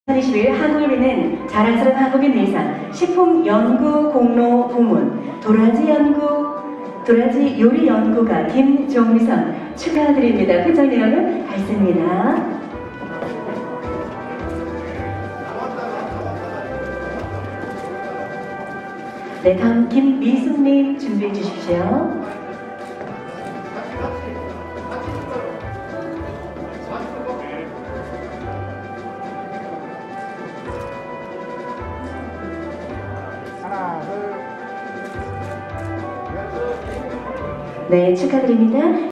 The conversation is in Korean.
2021 한국인은 자랑스러운 한국인 예산 식품연구공로 부문 도라지 요리 연구가 김종미선 축하드립니다. 회장 내용은 같습니다. 네, 다음 김미숙님 준비해 주십시오. 네, 축하드립니다.